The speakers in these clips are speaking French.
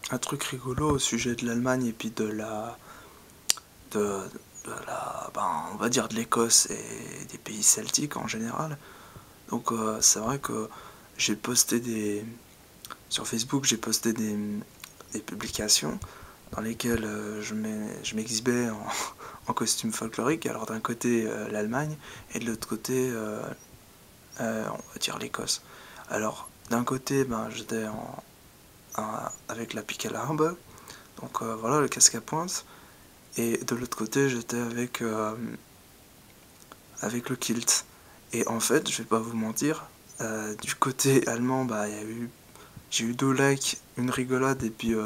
un truc rigolo au sujet de l'Allemagne et puis de, on va dire de l'Écosse et des pays celtiques en général. Donc c'est vrai que j'ai posté sur Facebook, j'ai posté des publications dans lesquelles je m'exhibais en costume folklorique. Alors d'un côté l'Allemagne et de l'autre côté on va dire l'Écosse. Alors d'un côté j'étais avec la pique à l'arbre, donc voilà le casque à pointe, et de l'autre côté j'étais avec le kilt. Et en fait, je vais pas vous mentir, du côté allemand, j'ai eu deux likes, une rigolade et puis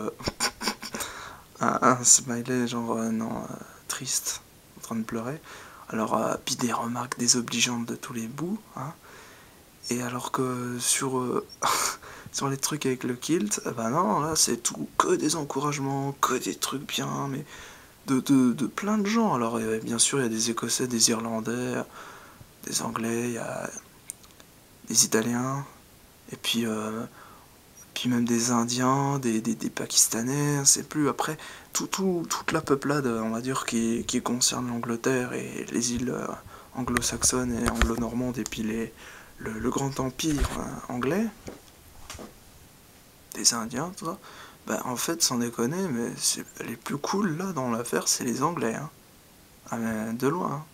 un smiley genre non triste, en train de pleurer. Alors puis des remarques désobligeantes de tous les bouts, hein. Et alors que sur sur les trucs avec le kilt, bah non, là c'est tout que des encouragements, que des trucs bien, mais de plein de gens. Alors bien sûr il y a des Écossais, des Irlandais, des Anglais, il y a des Italiens, et puis même des Indiens, des Pakistanais, c'est plus après toute la peuplade, on va dire, qui concerne l'Angleterre et les îles anglo-saxonnes et anglo-normandes, et puis le grand empire anglais, des Indiens, tout ça. Bah, en fait, sans déconner, mais les plus cool là dans l'affaire, c'est les Anglais, hein. Ah, mais de loin, hein.